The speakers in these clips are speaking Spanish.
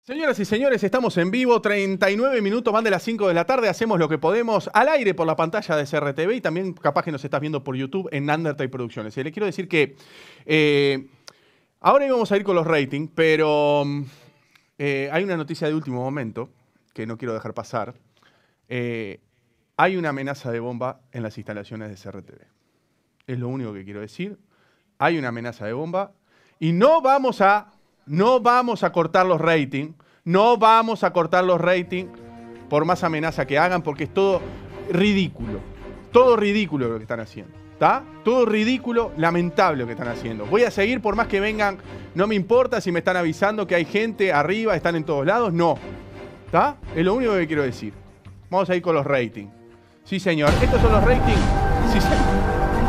Señoras y señores, estamos en vivo, 39 minutos, van de las 5 de la tarde, hacemos lo que podemos al aire por la pantalla de CRTV y también capaz que nos estás viendo por YouTube en Undertale Producciones. Y le quiero decir que ahora íbamos a ir con los ratings, pero hay una noticia de último momento que no quiero dejar pasar. Hay una amenaza de bomba en las instalaciones de CRTV. Es lo único que quiero decir. Hay una amenaza de bomba y no vamos a cortar los ratings. No vamos a cortar los ratings por más amenaza que hagan, porque es todo ridículo. Todo ridículo lo que están haciendo. ¿Está? Todo ridículo, lamentable lo que están haciendo. Voy a seguir por más que vengan. No me importa si me están avisando que hay gente arriba, están en todos lados. No. ¿Está? Es lo único que quiero decir. Vamos a ir con los ratings. Sí, señor. Estos son los ratings. Sí, señor.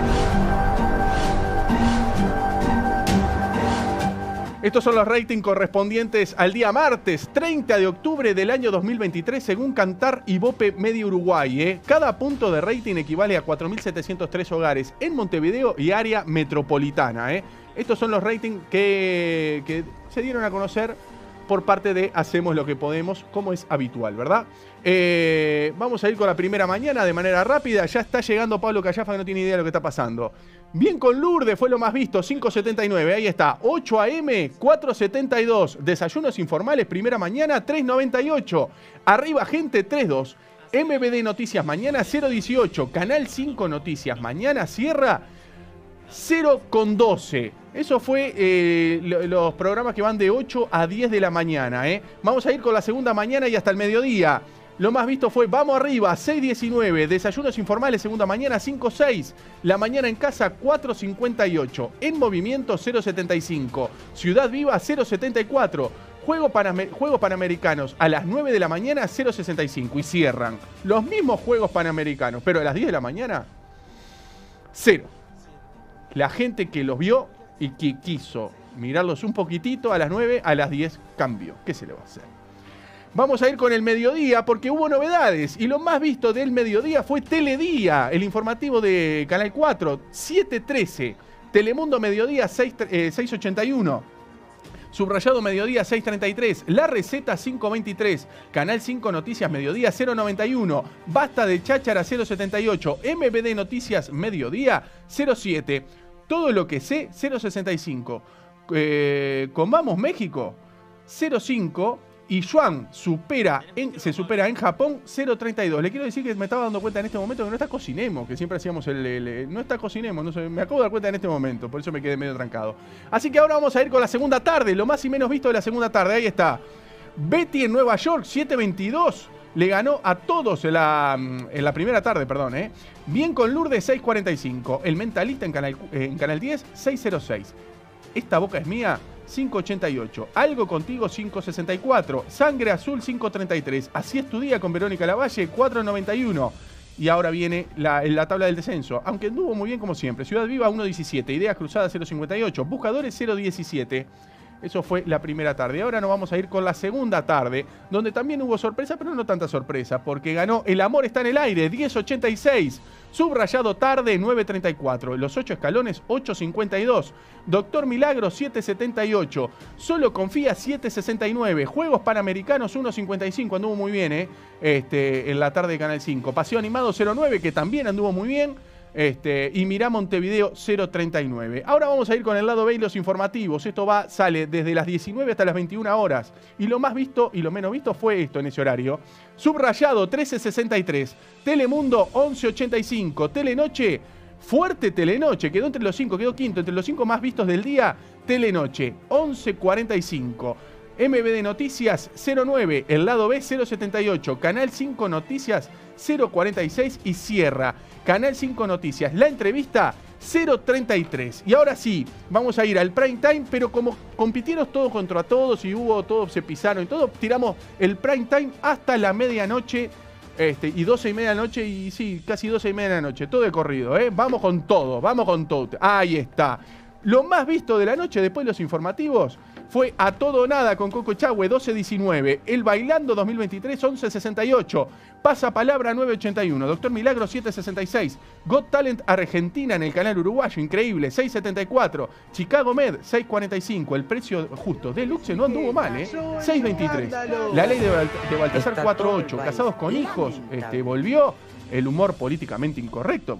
Estos son los ratings correspondientes al día martes 30 de octubre del año 2023 según Kantar y Bope Media Uruguay. Cada punto de rating equivale a 4.703 hogares en Montevideo y área metropolitana. Estos son los ratings que se dieron a conocer por parte de Hacemos lo que podemos, como es habitual, ¿verdad? Vamos a ir con la primera mañana de manera rápida. Ya está llegando Pablo Callafa, que no tiene idea de lo que está pasando. Bien con Lourdes, fue lo más visto, 5.79, ahí está. 8 AM, 4.72. Desayunos informales, primera mañana, 3.98. Arriba gente, 3.2. MBD Noticias mañana, 0.18. Canal 5 Noticias mañana, cierra 0.12. Eso fue los programas que van de 8 a 10 de la mañana. Vamos a ir con la segunda mañana y hasta el mediodía. Lo más visto fue Vamos Arriba, 6.19. Desayunos informales, segunda mañana, 5.6. La mañana en casa, 4.58. En movimiento, 0.75. Ciudad Viva, 0.74. Juegos Panamericanos a las 9 de la mañana, 0.65. Y cierran los mismos Juegos Panamericanos, pero a las 10 de la mañana, 0. La gente que los vio y que quiso mirarlos un poquitito a las 9, a las 10 cambió. ¿Qué se le va a hacer? Vamos a ir con el mediodía porque hubo novedades y lo más visto del mediodía fue Teledía, el informativo de Canal 4, 7.13. Telemundo Mediodía, 6.81. Subrayado Mediodía 6.33, La Receta 5.23, Canal 5 Noticias Mediodía 0.91, Basta de Cháchara 0.78, MBD Noticias Mediodía 0.7, Todo lo que sé 0.65, Comamos México 0.5 y Yuan se supera en Japón 0.32. Le quiero decir que me estaba dando cuenta en este momento que no está Cocinemos, que siempre hacíamos no está Cocinemos, no sé, me acabo de dar cuenta en este momento, por eso me quedé medio trancado. Así que ahora vamos a ir con la segunda tarde, lo más y menos visto de la segunda tarde. Ahí está. Betty en Nueva York, 7.22. Le ganó a todos en la primera tarde, perdón. Bien con Lourdes, 6.45. El Mentalista en Canal 10, 6.06. Esta boca es mía, 5.88. Algo contigo, 5.64. Sangre Azul, 5.33. Así es tu día con Verónica Lavalle, 4.91. Y ahora viene la tabla del descenso, aunque anduvo muy bien como siempre. Ciudad Viva, 1.17. Ideas Cruzadas, 0.58. Buscadores, 0.17. Eso fue la primera tarde. Ahora nos vamos a ir con la segunda tarde, donde también hubo sorpresa, pero no tanta sorpresa, porque ganó El Amor Está en el Aire, 10.86. Subrayado Tarde, 9.34. Los 8 Escalones, 8.52. Doctor Milagro, 7.78. Solo Confía, 7.69. Juegos Panamericanos, 1.55. Anduvo muy bien, en la tarde de Canal 5. Paseo Animado, 0.9, que también anduvo muy bien. Y Mirá Montevideo 0.39. Ahora vamos a ir con el lado B y los informativos. Esto sale desde las 19 hasta las 21 horas. Y lo más visto y lo menos visto fue esto en ese horario. Subrayado 13.63. Telemundo 11.85. Telenoche, fuerte Telenoche. Quedó entre los 5, quedó quinto. Entre los 5 más vistos del día, Telenoche 11.45. MBD Noticias 0.9, el lado B 0.78, Canal 5 Noticias 0.46 y cierra Canal 5 Noticias, la entrevista 0.33. Y ahora sí, vamos a ir al prime time, pero como compitieron todos contra todos y todos se pisaron y todo, tiramos el prime time hasta la medianoche, y 12:30 de la noche, y sí, casi 12:30 de la noche, todo de corrido, vamos con todo, Ahí está. Lo más visto de la noche, después de los informativos, fue A Todo o Nada con Coco Chahue, 12.19. El Bailando 2023, 11.68. Pasapalabra, 9.81. Doctor Milagro, 7.66. Got Talent Argentina en el canal uruguayo, increíble, 6.74. Chicago Med, 6.45. El precio justo. Deluxe no anduvo mal, 6.23. La ley de Baltasar, 4.8. Casados con hijos, volvió. El humor políticamente incorrecto.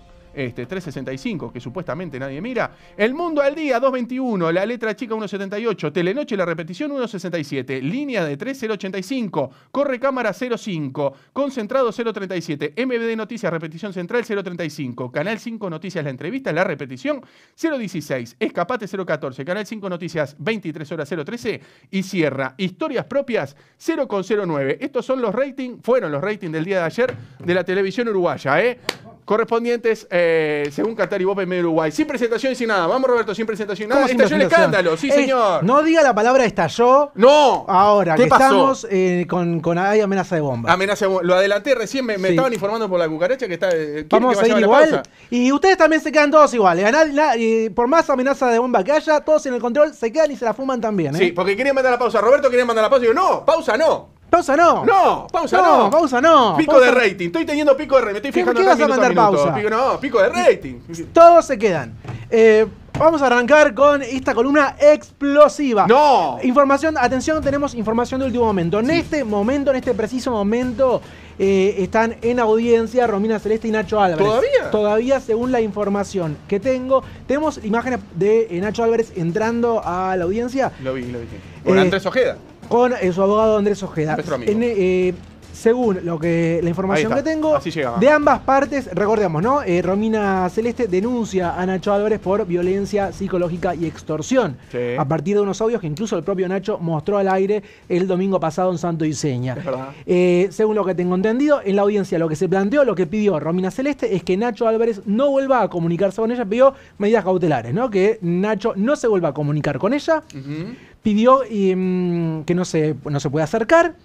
3.65, que supuestamente nadie mira. El Mundo al Día, 2.21. La Letra Chica, 1.78. Telenoche, la repetición, 1.67. Línea de 3, 0.85. Corre Cámara, 0.5. Concentrado, 0.37. MBD Noticias, repetición central, 0.35. Canal 5 Noticias, la entrevista, la repetición, 0.16. Escapate, 0.14. Canal 5 Noticias, 23 horas, 0.13. Y cierra Historias Propias, 0.09. Estos son los ratings, fueron los ratings del día de ayer de la televisión uruguaya, correspondientes según Qatar y Bope en medio de Uruguay. Sin presentación y sin nada. Vamos, Roberto, sin presentación y nada. Estalló el escándalo, sí, señor. No diga la palabra estalló. No. Ahora, ¿Qué que pasó? estamos con hay amenaza de bomba. Amenaza de bomba. Lo adelanté recién, me estaban informando por la cucaracha que está. Vamos a ir igual. Y ustedes también se quedan todos iguales. Por más amenaza de bomba que haya, todos en el control se quedan y se la fuman también. Sí, porque querían mandar la pausa. Roberto quería mandar la pausa y yo, no, pausa no. Pausa no. No, pausa no. Pausa no. Pico pausa. de rating. Estoy teniendo pico de rating. Me estoy fijando ¿Qué vas a mandar pausa? Pico de rating. Todos se quedan. Vamos a arrancar con esta columna explosiva. ¡No! Información, atención, tenemos información de último momento. En en este preciso momento, están en audiencia Romina Celeste y Nacho Álvarez. ¿Todavía? Todavía, según la información que tengo. Tenemos imágenes de Nacho Álvarez entrando a la audiencia. Lo vi. Con Andrés Ojeda. Con su abogado Andrés Ojeda. Nuestro amigo. Según la información que tengo, de ambas partes, recordemos, ¿no? Romina Celeste denuncia a Nacho Álvarez por violencia psicológica y extorsión. Sí. A partir de unos audios que incluso el propio Nacho mostró al aire el domingo pasado en Santo y Seña. Es verdad. Según lo que tengo entendido, en la audiencia lo que se planteó, lo que pidió Romina Celeste es que Nacho Álvarez no vuelva a comunicarse con ella, pidió medidas cautelares, ¿no? Que Nacho no se vuelva a comunicar con ella. Pidió que no se pueda acercar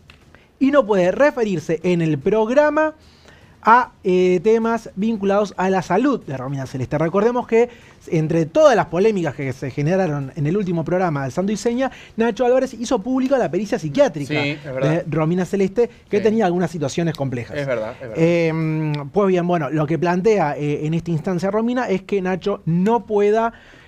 y no puede referirse en el programa a temas vinculados a la salud de Romina Celeste. Recordemos que entre todas las polémicas que se generaron en el último programa del Santo y Seña, Nacho Álvarez hizo pública la pericia psiquiátrica de Romina Celeste, que tenía algunas situaciones complejas. Es verdad. Pues bien, bueno, lo que plantea en esta instancia Romina es que Nacho no pueda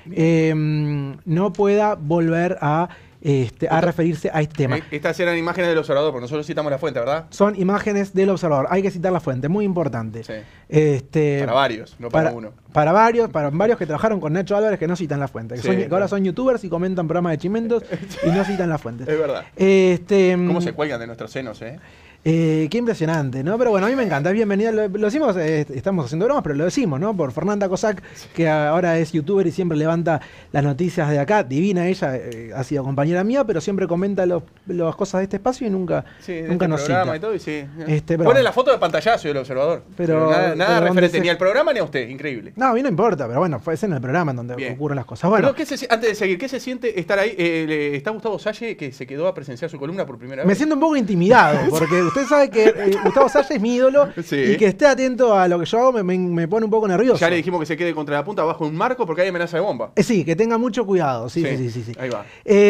volver a referirse a este tema. Estas eran imágenes del observador, porque nosotros citamos la fuente, ¿verdad? Son imágenes del observador. Hay que citar la fuente, muy importante. Sí. Para varios, no para uno. Para varios que trabajaron con Nacho Álvarez que no citan la fuente. Que ahora son youtubers y comentan programas de chimentos y no citan la fuente. Es verdad. ¿Cómo se cuelgan de nuestros senos, qué impresionante, ¿no? Pero bueno, a mí me encanta, es bienvenida. Lo decimos, estamos haciendo bromas, pero lo decimos, ¿no? Por Fernanda Cossack, que ahora es youtuber y siempre levanta las noticias de acá. Divina ella, ha sido compañera mía, pero siempre comenta las cosas de este espacio y nunca nos cita. Y todo, y sí. Pone bueno, la foto de pantallazo del observador. Pero nada referente ni al programa ni a usted, increíble. No, a mí no importa, pero bueno, fue en el programa en donde ocurren las cosas. Bueno, pero antes de seguir, ¿qué se siente estar ahí? Está Gustavo Salle, que se quedó a presenciar su columna por primera vez. Me siento un poco intimidado, porque usted sabe que Gustavo Salle es mi ídolo y que esté atento a lo que yo hago me pone un poco nervioso. Ya le dijimos que se quede contra la punta bajo un marco porque hay amenaza de bomba. Sí, que tenga mucho cuidado. Sí. Ahí va.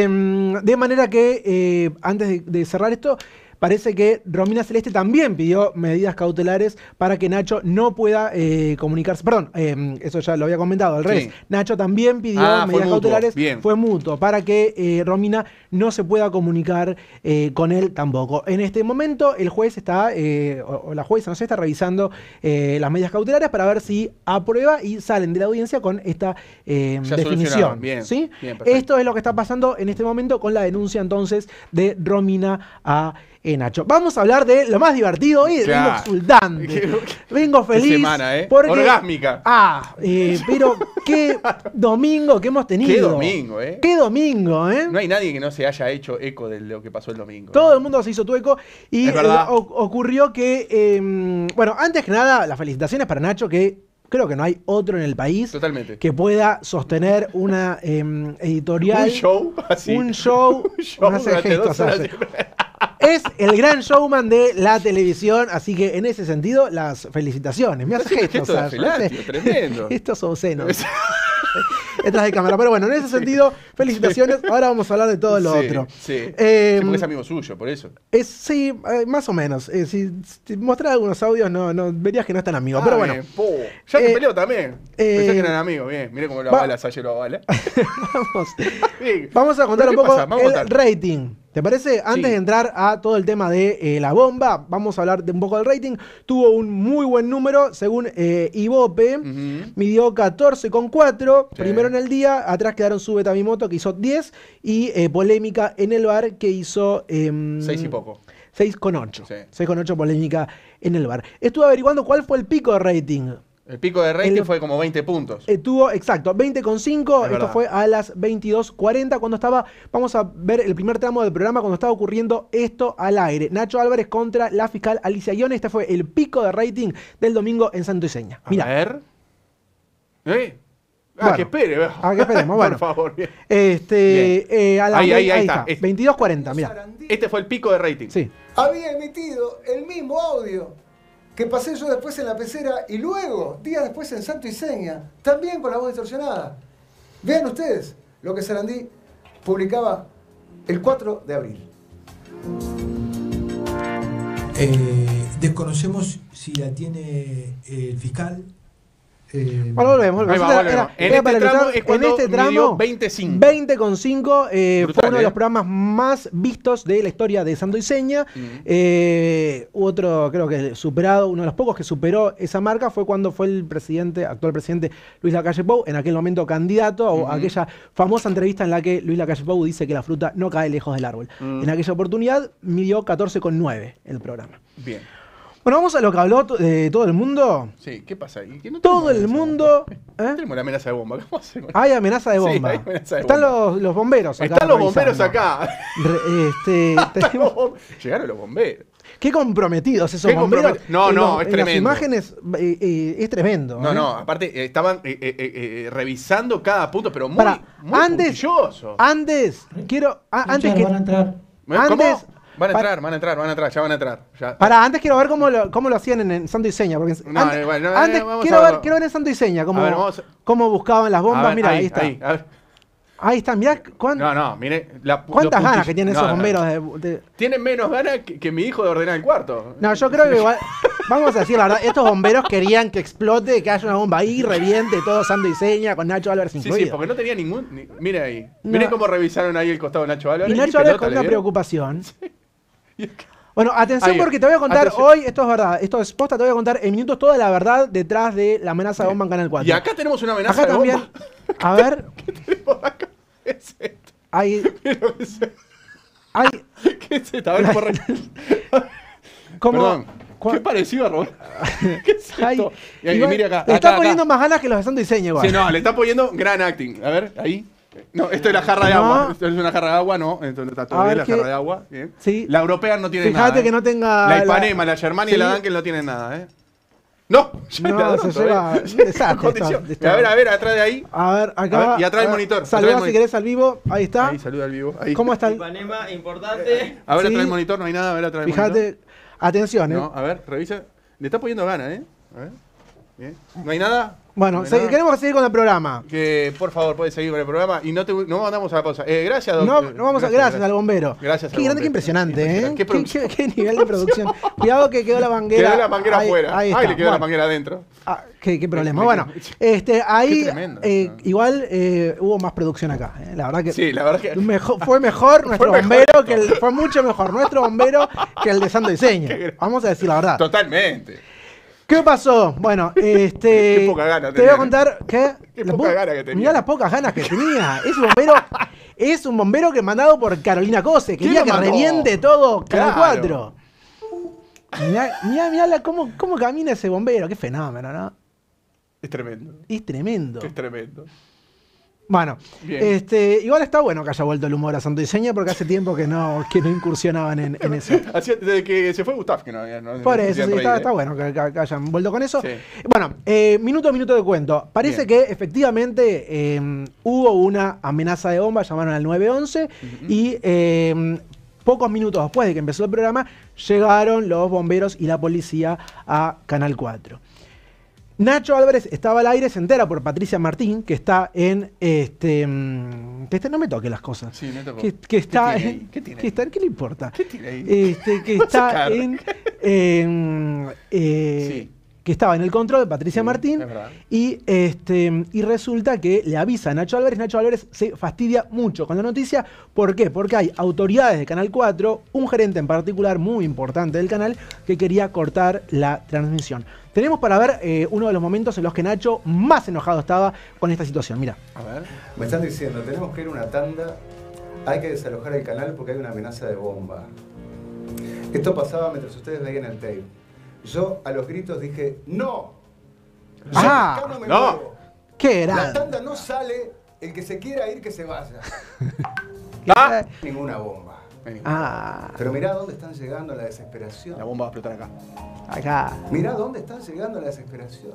De manera que, antes de cerrar esto, parece que Romina Celeste también pidió medidas cautelares para que Nacho no pueda comunicarse. Perdón, eso ya lo había comentado al revés. Nacho también pidió medidas cautelares. Fue mutuo para que Romina no se pueda comunicar con él tampoco. En este momento el juez está, o la jueza, no sé, está revisando las medidas cautelares para ver si aprueba y salen de la audiencia con esta definición. ¿Sí? Esto es lo que está pasando en este momento con la denuncia entonces de Romina a Nacho. Vamos a hablar de lo más divertido hoy. Vengo exultante. Vengo feliz. Qué semana, porque, orgásmica. Pero qué domingo que hemos tenido. Qué domingo, Qué domingo, No hay nadie que no se haya hecho eco de lo que pasó el domingo. Todo el mundo se hizo tu eco. Y ocurrió que, bueno, antes que nada, las felicitaciones para Nacho, que creo que no hay otro en el país que pueda sostener una editorial. Un show. No hace gestos, es el gran showman de la televisión, así que en ese sentido, las felicitaciones. Me hace gestos. Tremendo. Estos obscenos. detrás de cámara. Pero bueno, en ese sentido, felicitaciones. Ahora vamos a hablar de todo lo otro. Sí. Sí, Eh, porque es amigo suyo, por eso. Sí, más o menos. Si mostrar algunos audios, no verías que no es tan amigo. Pero bueno. Bien, ya te peleó también. Pensé que eran amigos, bien. Mire cómo la bala se lo bala. Vamos a contar un poco el rating. ¿Te parece? Antes de entrar a todo el tema de la bomba, vamos a hablar de un poco del rating. Tuvo un muy buen número, según Ibope, midió 14,4, primero en el día, atrás quedaron Sube Tamimoto, que hizo 10, y Polémica en el bar, que hizo 6 y poco. 6,8. Sí. 6,8 Polémica en el bar. Estuve averiguando cuál fue el pico de rating. El pico de rating fue como 20 puntos. Tuvo, exacto, 20,5. Esto fue a las 22:40 cuando estaba, vamos a ver el primer tramo del programa, cuando estaba ocurriendo esto al aire. Nacho Álvarez contra la fiscal Alicia Ione. Este fue el pico de rating del domingo en Santo y Seña. Mira. A ver. Bueno, que espere. que esperemos, bueno. Por favor, bien. Ahí está. 22:40, mira. Este fue el pico de rating. Sí. Había emitido el mismo audio que pasé yo después en La Pecera y luego, días después en Santo y Seña, también con la voz distorsionada. Vean ustedes lo que Sarandí publicaba el 4 de abril. Desconocemos si la tiene el fiscal. Bueno, volvemos. En este tramo 20,5 fue brutal, uno de los programas más vistos de la historia de Santo y Seña. Otro, creo que superado, uno de los pocos que superó esa marca fue cuando fue el actual presidente Luis Lacalle Pou, en aquel momento candidato, a aquella famosa entrevista en la que Luis Lacalle Pou dice que la fruta no cae lejos del árbol. En aquella oportunidad midió 14,9 el programa. Bien. Bueno, vamos a lo que habló todo el mundo. Sí, ¿qué pasa ahí? No todo el mundo. Tenemos la amenaza de bomba. ¿Cómo hacemos? Hay amenaza de bomba. Sí, hay amenaza de Están bomba. los bomberos acá. Están los bomberos acá. Tenemos... Llegaron los bomberos. Qué comprometidos esos bomberos. No, es tremendo. Las imágenes es tremendo. No, aparte estaban revisando cada punto, pero muy puntilloso. Antes quiero... antes que van a entrar. Antes... Van a entrar, ya van a entrar. Ya. Antes quiero ver cómo lo hacían en Santo y Seña. Porque quiero ver en Santo y Seña cómo buscaban las bombas. Mira, ahí está. Ahí está, mirá mire. ¿Cuántas ganas que tienen esos bomberos? Tienen menos ganas que mi hijo de ordenar el cuarto. No, yo creo que igual, vamos a decir la verdad, estos bomberos querían que explote, que haya una bomba ahí, reviente todo Santo y Seña, con Nacho Álvarez incluido. Sí, porque no tenía mire ahí. Mire cómo revisaron ahí el costado de Nacho Álvarez. Y Nacho Álvarez con una preocupación. Bueno, atención porque te voy a contar hoy, esto es verdad, esto es posta, te voy a contar en minutos toda la verdad detrás de la amenaza de bomba en Canal 4. Y acá tenemos una amenaza acá de también, bomba. A ver. ¿Qué tenemos acá? ¿Qué es esto? Hay... ¿Qué es esto? A ver, Perdón. ¿Qué parecido a Roberto? ¿Qué es esto? Y mire acá. Le está poniendo más ganas que los de Santo y Seña igual. Sí, no, le está poniendo gran acting. A ver, ahí. No, esto es la jarra de agua. Esto es una jarra de agua, no. Entonces está todo bien, la jarra de agua. Bien. Sí. La europea no tiene nada. Fíjate que no tenga... La Ipanema, la Germania y la Dankel no tienen nada, ¿eh? No, se lleva un desastre. A ver, atrás de ahí. A ver, acá. Y atrás del monitor. Saluda si querés al vivo. Ahí está. Ahí, saluda al vivo. Ahí. ¿Cómo está el Ipanema, importante. A ver, atrás del monitor, no hay nada. A ver, atrás del monitor. Fíjate, atención, No, a ver, revisa. Le está poniendo ganas, ¿eh? A ver. Bien. ¿No hay nada? Bueno, queremos seguir con el programa. Que por favor puedes seguir con el programa y no mandamos a la pausa. Gracias, doctor. Gracias al bombero. Gracias al bombero. Qué impresionante, ¿eh? Qué nivel de producción. Cuidado que quedó la manguera. Quedó la manguera afuera. Ahí le quedó la manguera adentro. Qué problema. Bueno, ahí tremendo, igual hubo más producción acá. La verdad que, sí, la verdad que fue mejor nuestro bombero fue mucho mejor nuestro bombero que el de Santo y Seña. Vamos a decir la verdad. Totalmente. ¿Qué pasó? Bueno, qué poca gana te voy a contar que... Qué poca gana que tenía. Mirá las pocas ganas que tenía. Es un bombero que mandado por Carolina Cose. Quería que reviente todo Canal 4. Mirá cómo camina ese bombero. Qué fenómeno, ¿no? Es tremendo. Es tremendo. Es tremendo. Bueno, igual está bueno que haya vuelto el humor a Santo y Seña porque hace tiempo que no incursionaban en eso. Desde que se fue Gustavo que no por eso, sí, está bueno que hayan vuelto con eso. Sí. Bueno, minuto a minuto de cuento. Parece que efectivamente hubo una amenaza de bomba, llamaron al 911 y pocos minutos después de que empezó el programa llegaron los bomberos y la policía a Canal 4. Nacho Álvarez estaba al aire, se entera por Patricia Martín, que está en no me toque las cosas. Sí, me tocó. Que está ¿Qué tiene ahí? en, ¿Qué tiene que ahí? está, ¿qué le importa? ¿Qué tiene ahí? Que Vas a está sacar. sí. Que estaba en el control de Patricia Sí, Martín es verdad. y resulta que le avisa a Nacho Álvarez. Nacho Álvarez se fastidia mucho con la noticia. ¿Por qué? Porque hay autoridades de Canal 4, un gerente en particular muy importante del canal, que quería cortar la transmisión. Tenemos para ver uno de los momentos en los que Nacho más enojado estaba con esta situación. Mira. A ver. Me están diciendo, tenemos que ir a una tanda, hay que desalojar el canal porque hay una amenaza de bomba. Esto pasaba mientras ustedes veían el tape. Yo a los gritos dije, ¡no! Yo Ah, acá no me no. muevo. ¿Qué La era? tanda no sale, el que se quiera ir que se vaya. ¡Ah! Ninguna bomba. Vení. Ah, Pero mirá dónde están llegando a la desesperación. La bomba va a explotar acá. acá. Mirá dónde están llegando a la desesperación.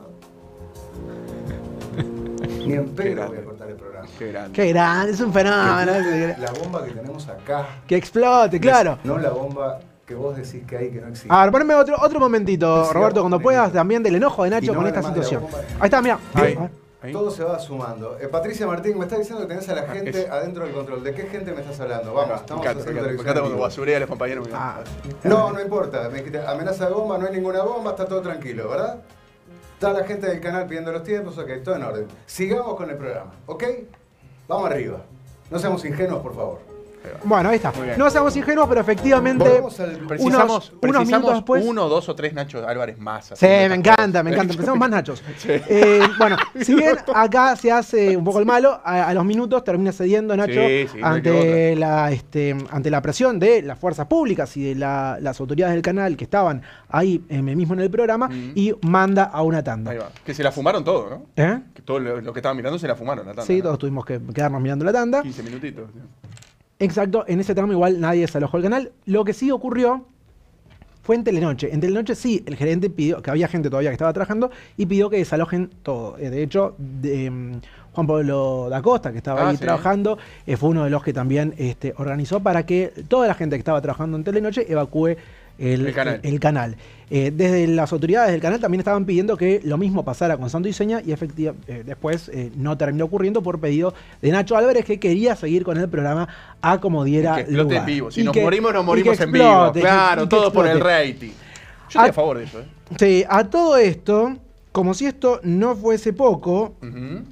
Ni en Qué pedo grande. voy a cortar el programa. Qué grande. Qué grande, es un fenómeno. La bomba que tenemos acá, Que explote, claro. no la bomba que vos decís que hay que no existe. A ver, poneme otro momentito, Sí, Roberto, cuando poneme. puedas, también del enojo de Y Nacho no con hable esta más de la situación. bomba. Ahí está, mira. Ahí. A ver. Ahí. Todo se va sumando. Patricia Martín, me está diciendo que tenés a la gente eso. adentro del control. ¿De qué gente me estás hablando? Vamos, Me estamos encanta, haciendo me televisión encanta en cuando vivo. basurea a los compañeros. me Ah. encanta. No, no importa. Me dijiste, amenaza de bomba, no hay ninguna bomba, está todo tranquilo, ¿verdad? Está la gente del canal pidiendo los tiempos, ok, todo en orden. Sigamos con el programa, ¿ok? Vamos arriba. No seamos ingenuos, por favor. Bueno, ahí está. Muy bien. No seamos ingenuos, pero efectivamente. Volvemos al... Precisamos unos minutos después. 1, 2 o 3 Nacho Álvarez más. Sí, haciendo me estas encanta, cosas. me encanta. Empezamos más Nachos. Sí. Bueno, si bien acá se hace un poco el malo, a los minutos termina cediendo Nacho Sí, sí, no hay que ante la presión de las fuerzas públicas y de las autoridades del canal que estaban ahí mismo en el programa y manda a una tanda. Ahí va. Que se la fumaron todo, ¿no? ¿Eh? Que todo lo que estaban mirando se la fumaron la tanda. Sí, ¿no? todos tuvimos que quedarnos mirando la tanda. 15 minutitos. Exacto, en ese tramo igual nadie desalojó el canal. Lo que sí ocurrió fue en Telenoche. En Telenoche sí, el gerente pidió, que había gente todavía que estaba trabajando, y pidió que desalojen todo. De hecho, Juan Pablo da Costa, que estaba ahí Sí. trabajando, fue uno de los que también organizó para que toda la gente que estaba trabajando en Telenoche evacúe el canal. Desde las autoridades del canal también estaban pidiendo que lo mismo pasara con Santo y Seña y efectivamente después no terminó ocurriendo por pedido de Nacho Álvarez, que quería seguir con el programa a como diera Que explote lugar. en vivo. Si Y nos que- morimos, nos y morimos que en vivo. explote, Claro, y que todo por el explote. rating. Yo estoy a favor de eso, ¿eh? Sí, a todo esto, como si esto no fuese poco, Ujú.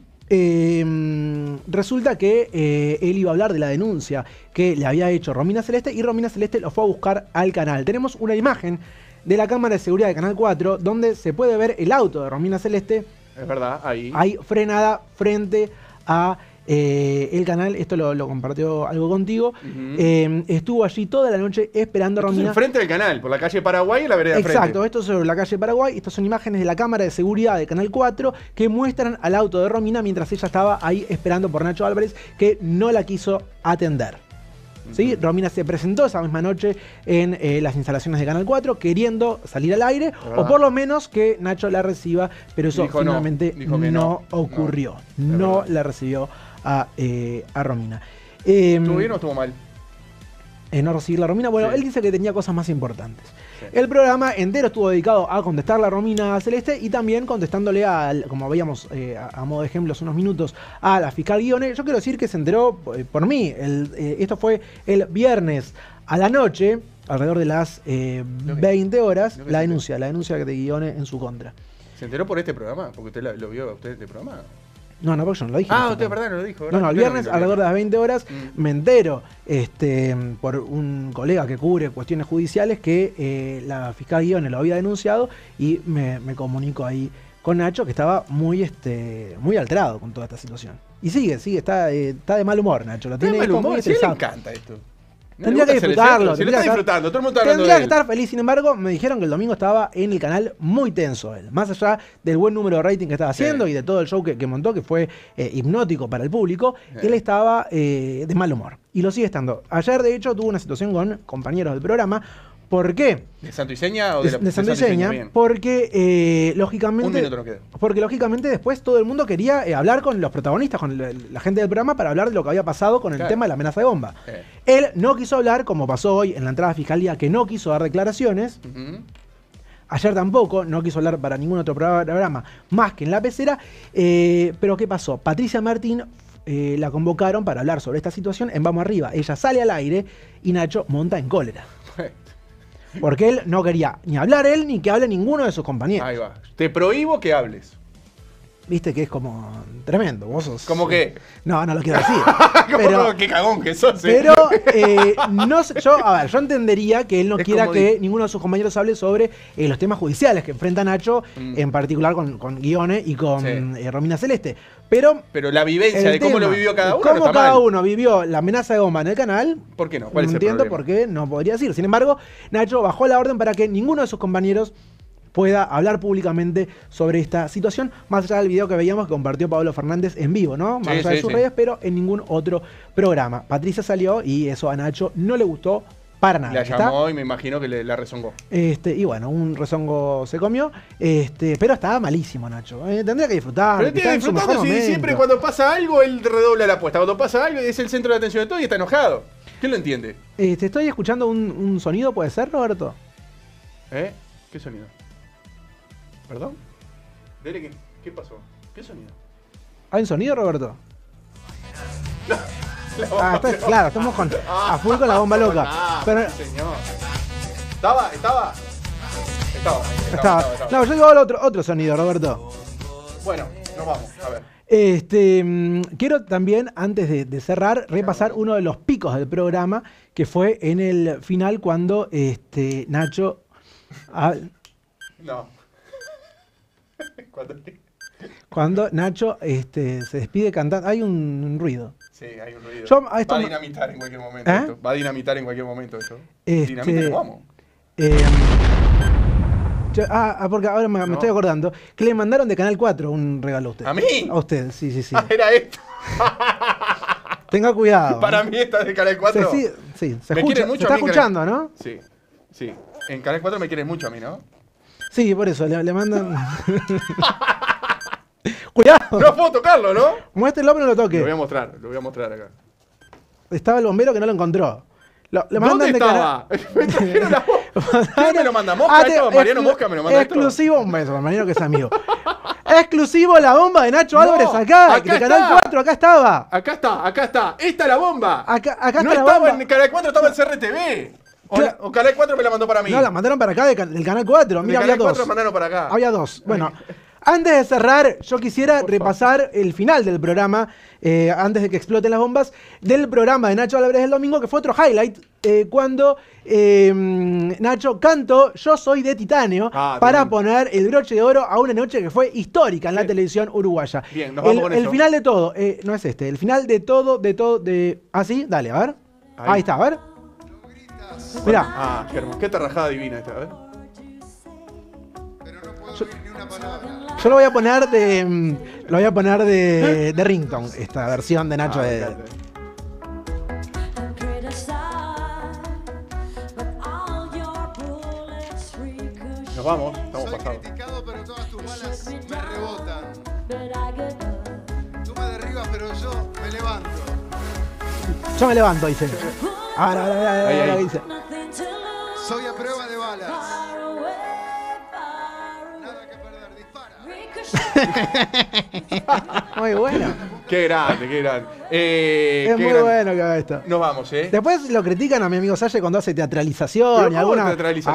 resulta que él iba a hablar de la denuncia que le había hecho Romina Celeste y Romina Celeste lo fue a buscar al canal. Tenemos una imagen de la cámara de seguridad de Canal 4 donde se puede ver el auto de Romina Celeste Es verdad, ahí. ahí frenada frente a el canal. Esto lo compartió algo contigo. Ujú. Estuvo allí toda la noche esperando a Esto es Romina. enfrente del canal, por la calle Paraguay y la vereda de frente. Exacto, esto es sobre la calle Paraguay. Estas son imágenes de la cámara de seguridad de Canal 4 que muestran al auto de Romina mientras ella estaba ahí esperando por Nacho Álvarez, que no la quiso atender. ¿Sí? Romina se presentó esa misma noche en las instalaciones de Canal 4 queriendo salir al aire o por lo menos que Nacho la reciba, pero eso Dijo no, finalmente dijo que no no. ocurrió. No, No, es verdad. la recibió a Romina. ¿Estuvo bien o estuvo mal? No recibir la Romina. Bueno, Sí. él dice que tenía cosas más importantes. Sí. El programa entero estuvo dedicado a contestarle a Romina Celeste y también contestándole, como veíamos a modo de ejemplo hace unos minutos, a la fiscal Guione. Yo quiero decir que se enteró por mí. Esto fue el viernes a la noche, alrededor de las 20 horas, lo que la se denuncia de Guione en su contra. ¿Se enteró por este programa? Porque usted lo vio a usted este programa. No, porque yo no lo dije. Ah, usted, verdad, no lo dijo. No, ¿verdad? no, el Usted viernes lo vio. alrededor de las 20 horas Mm. me entero por un colega que cubre cuestiones judiciales que la fiscal Guione lo había denunciado y me comunico ahí con Nacho, que estaba muy alterado con toda esta situación. Y sigue, está de mal humor, Nacho. Lo Tiene tiene mal como muy humor, sí, le estresado. encanta esto. No Tendría le que gusta ser el disfrutarlo. centro, si lo está disfrutando, todo el mundo está hablando Tendría de que él. estar feliz. Sin embargo, me dijeron que el domingo estaba en el canal muy tenso él. Más allá del buen número de rating que estaba haciendo Sí. y de todo el show que montó, que fue hipnótico para el público, él estaba de mal humor. Y lo sigue estando. Ayer, de hecho, tuvo una situación con compañeros del programa. ¿Por qué? ¿De Santo y Seña o de, De Santo y Seña, Bien. porque Un lógicamente minuto nos queda. porque lógicamente después todo el mundo quería hablar con los protagonistas, con la gente del programa, para hablar de lo que había pasado con el Claro. tema de la amenaza de bomba. Eh. Él no quiso hablar, como pasó hoy en la entrada a fiscalía, que no quiso dar declaraciones. Ujú. Ayer tampoco, no quiso hablar para ningún otro programa más que en La Pecera. Pero ¿qué pasó? Patricia Martín la convocaron para hablar sobre esta situación en Vamos Arriba. Ella sale al aire y Nacho monta en cólera. Porque él no quería ni hablar él ni que hable ninguno de sus compañeros. Ahí va. Te prohíbo que hables. Viste que es como tremendo. Vos sos, ¿Cómo qué? No lo quiero decir. Pero qué cagón que sos. Pero no sé, yo entendería que él no quiera que ninguno de sus compañeros hable sobre los temas judiciales que enfrenta Nacho, en particular con Guione y con Romina Celeste. Pero la vivencia de cómo lo vivió cada uno. Cómo cada uno vivió la amenaza de bomba en el canal. ¿Por qué no? ¿Cuál es el entiendo problema? por qué no podría decir. Sin embargo, Nacho bajó la orden para que ninguno de sus compañeros pueda hablar públicamente sobre esta situación, más allá del video que veíamos que compartió Pablo Fernández en vivo, ¿no? Más allá de sus redes, pero en ningún otro programa. Patricia salió y eso a Nacho no le gustó para nada. La llamó y me imagino que la rezongó. Y bueno, un rezongo se comió, pero estaba malísimo Nacho. Tendría que disfrutar. Pero tiene disfrutando si siempre cuando pasa algo él redobla la apuesta. Cuando pasa algo es el centro de atención de todo y está enojado. ¿Quién lo entiende? Te estoy escuchando un sonido, ¿puede ser, Roberto? ¿Qué sonido? ¿Perdón? Dele, ¿qué pasó? ¿Qué sonido? ¿Hay un sonido, Roberto? Claro, estamos a full con la bomba loca. Pero, señor. ¿Estaba? No, yo digo otro sonido, Roberto. Bueno, nos vamos, a ver. Quiero también, antes de cerrar, repasar uno de los picos del programa, que fue en el final cuando Nacho... No. Cuando Nacho se despide cantando. Hay un ruido. Sí, hay un ruido. Va a dinamitar en cualquier momento esto. Va a dinamitar en cualquier momento esto. Dinamita, vamos. Porque ahora me estoy acordando que le mandaron de Canal 4 un regalo a usted. ¿A mí? A usted, sí. Era esto. Tenga cuidado. Para mí esta es de Canal 4. Sí, se está escuchando, ¿no? Sí. En Canal 4 me quieren mucho a mí, ¿no? Sí, por eso, le mandan... Cuidado. No puedo tocarlo, ¿no? Muéstrelo, pero no lo toque. Lo voy a mostrar acá. Estaba el bombero que no lo encontró. ¿Dónde estaba? Me trajeron la bomba. ¿Quién me lo manda? ¿Mosca esto? ¿Mariano Mosca me lo manda esto? Exclusivo, un beso, Mariano, que es amigo. Exclusivo la bomba de Nacho Álvarez acá de Canal 4, acá estaba. Acá está. Esta es la bomba. Acá no está estaba la bomba. en Canal 4, estaba en CRTV. O Canal 4 me la mandó para mí. No, la mandaron para acá del Canal 4. Mira, había Canal 4 dos. mandaron para acá. Había dos. Bueno, antes de cerrar, yo quisiera repasar el final del programa, antes de que exploten las bombas, del programa de Nacho Álvarez del domingo, que fue otro highlight, cuando Nacho cantó Yo Soy de Titanio para poner el broche de oro a una noche que fue histórica en la televisión uruguaya. Bien, nos vamos con eso. El final de todo, no es el final de todo, ¿Ah, sí? Dale, a ver. Ahí está, a ver. Mirá. Qué hermoso. Qué tarrajada divina esta, a ver. Pero no puedo oír ni una palabra. Yo lo voy a poner de ringtone, esta versión de Nacho de... Nos vamos, estamos Soy pasados. criticado, pero todas tus balas me rebotan. Tú me derribas, pero yo me levanto. Yo me levanto, dice. Ahora, dice. Soy a prueba de balas. Nada que perder, dispara. Muy bueno. Qué grande. Es muy bueno que haga esto. Nos vamos, Después lo critican a mi amigo Salle cuando hace teatralización y alguna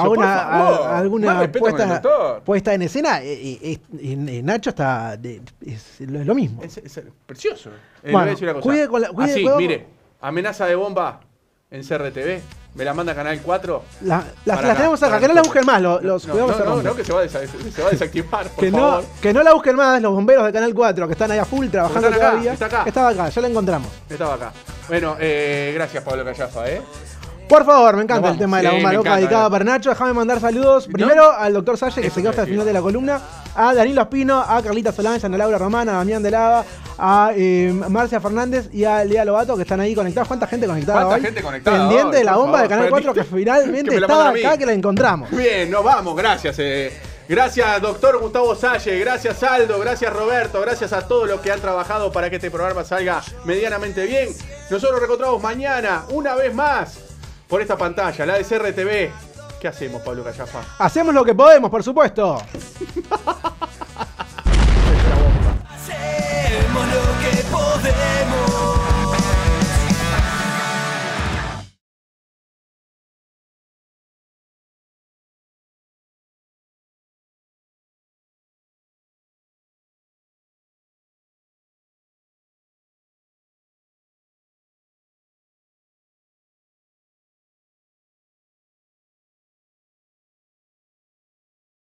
puesta en escena. Y Nacho está. Es lo mismo. Es precioso. Le Bueno, voy a decir una cosa. cuide, mire, amenaza de bomba en CRTV. Me la manda Canal 4. Las tenemos acá, que no la busquen más. No, que se va a desactivar, por favor. Que no la busquen más los bomberos de Canal 4, que están ahí a full trabajando todavía. Está acá. Estaba acá, ya la encontramos. Estaba acá. Bueno, gracias Pablo Callafa, Por favor, me encanta el tema de la bomba loca dedicada para Nacho. Déjame mandar saludos. Primero al doctor Salle, que se quedó hasta el final de la columna. A Danilo Espino, a Carlita Solange, a Ana Laura Romana, a Damián de Lava, a Marcia Fernández y a Lea Lobato, que están ahí conectados. ¿Cuánta gente conectada hoy? Pendiente de la bomba de Canal 4, que finalmente estaba acá, que la encontramos. Bien, nos vamos, gracias. Gracias, doctor Gustavo Salle, gracias Aldo, gracias Roberto, gracias a todos los que han trabajado para que este programa salga medianamente bien. Nosotros nos reencontramos mañana, una vez más, por esta pantalla, la de CRTV. ¿Qué hacemos, Pablo Callafa? Hacemos lo que podemos, por supuesto.